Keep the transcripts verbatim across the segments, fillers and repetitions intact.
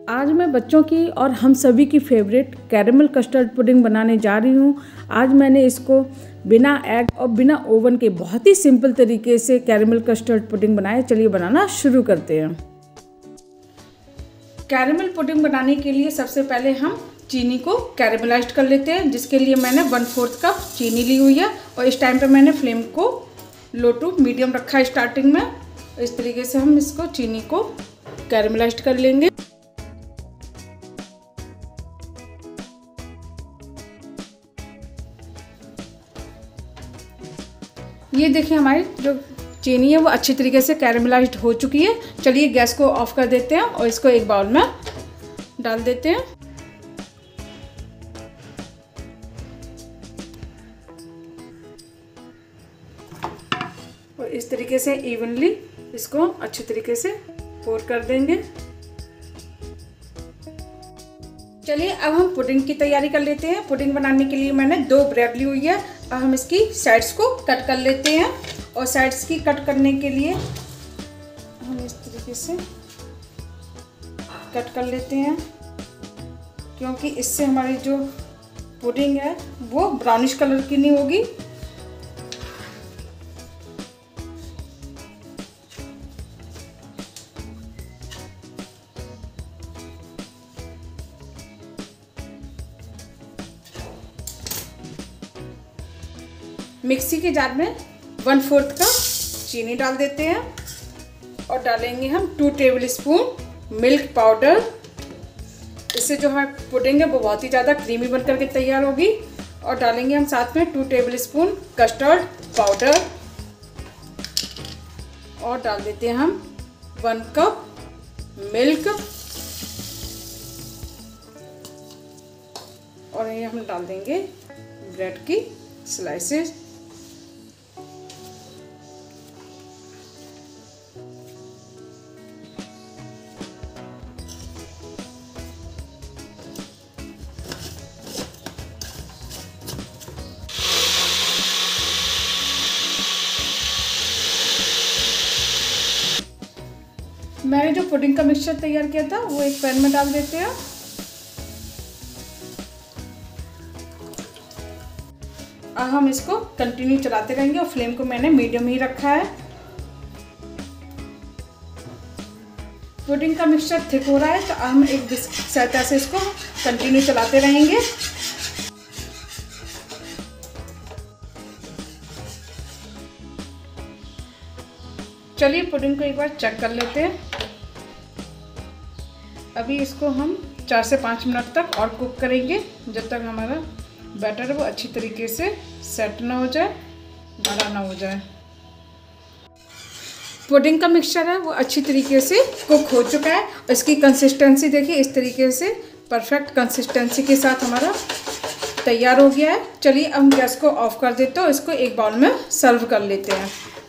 आज मैं बच्चों की और हम सभी की फेवरेट कैरेमल कस्टर्ड पुडिंग बनाने जा रही हूँ। आज मैंने इसको बिना एग और बिना ओवन के बहुत ही सिंपल तरीके से कैरेमल कस्टर्ड पुडिंग बनाए। चलिए बनाना शुरू करते हैं। कैरेमल पुडिंग बनाने के लिए सबसे पहले हम चीनी को कैरेमलाइज कर लेते हैं, जिसके लिए मैंने वन फोर्थ कप चीनी ली हुई है और इस टाइम पे मैंने फ्लेम को लो टू मीडियम रखा है स्टार्टिंग में। इस तरीके से हम इसको चीनी को कैरेमलाइज कर लेंगे। ये देखिए हमारी जो चीनी है वो अच्छी तरीके से कैरेमलाइज्ड हो चुकी है। चलिए गैस को ऑफ कर देते हैं और इसको एक बाउल में डाल देते हैं। और इस तरीके से इवनली इसको अच्छी तरीके से पोर कर देंगे। चलिए अब हम पुडिंग की तैयारी कर लेते हैं। पुडिंग बनाने के लिए मैंने दो ब्रेड ली हुई है। अब हम इसकी साइड्स को कट कर लेते हैं और साइड्स की कट करने के लिए हम इस तरीके से कट कर लेते हैं, क्योंकि इससे हमारी जो पुडिंग है वो ब्राउनिश कलर की नहीं होगी। मिक्सी के जार में वन फोर्थ कप चीनी डाल देते हैं और डालेंगे हम two tablespoon milk powder. इससे जो हमारी पुडिंग है वो बहुत ही ज़्यादा क्रीमी बनकर के तैयार होगी। और डालेंगे हम साथ में two tablespoon custard powder और डाल देते हैं हम वन कप मिल्क और ये हम डाल देंगे ब्रेड की स्लाइसेस। मैंने जो पुडिंग का मिक्सचर तैयार किया था वो एक पैन में डाल देते हैं। अब हम इसको कंटिन्यू चलाते रहेंगे और फ्लेम को मैंने मीडियम ही रखा है। पुडिंग का मिक्सचर थिक हो रहा है तो हम एक बिस्क सहायता से इसको कंटिन्यू चलाते रहेंगे। चलिए पुडिंग को एक बार चेक कर लेते हैं। अभी इसको हम चार से पाँच मिनट तक और कुक करेंगे, जब तक हमारा बैटर वो अच्छी तरीके से सेट ना हो जाए, गाढ़ा ना हो जाए। पुडिंग का मिक्सचर है वो अच्छी तरीके से कुक हो चुका है। इसकी कंसिस्टेंसी देखिए, इस तरीके से परफेक्ट कंसिस्टेंसी के साथ हमारा तैयार हो गया है। चलिए अब हम गैस को ऑफ कर देते हैं और इसको एक बाउल में सर्व कर लेते हैं।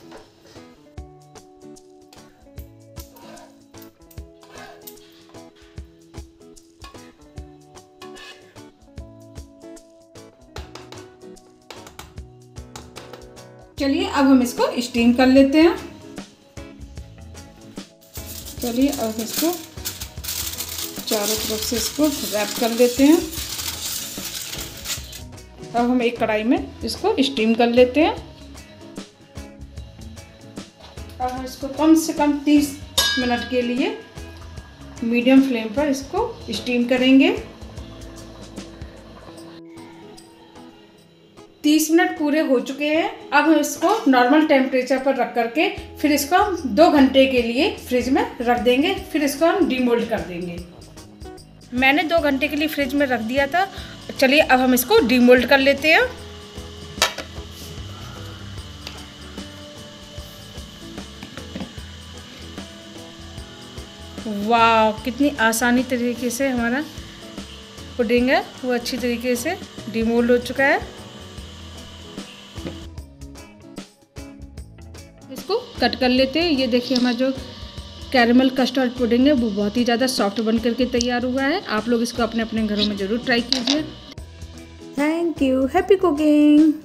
चलिए अब हम इसको स्टीम कर लेते हैं। चलिए अब इसको चारों तरफ से इसको रैप कर लेते हैं। अब हम एक कढ़ाई में इसको स्टीम कर लेते हैं। अब हम इसको कम से कम तीस मिनट के लिए मीडियम फ्लेम पर इसको स्टीम करेंगे। तीस मिनट पूरे हो चुके हैं। अब हम इसको नॉर्मल टेम्परेचर पर रख करके फिर इसको हम दो घंटे के लिए फ्रिज में रख देंगे। फिर इसको हम डीमोल्ड कर देंगे। मैंने दो घंटे के लिए फ्रिज में रख दिया था। चलिए अब हम इसको डीमोल्ड कर लेते हैं। वाह, कितनी आसानी तरीके से हमारा पुडिंग है वो अच्छी तरीके से डीमोल्ड हो चुका है। इसको कट कर लेते हैं। ये देखिए हमारा जो कैरेमल कस्टर्ड पुडिंग है वो बहुत ही ज़्यादा सॉफ्ट बन करके तैयार हुआ है। आप लोग इसको अपने अपने घरों में ज़रूर ट्राई कीजिए। Thank you, happy cooking.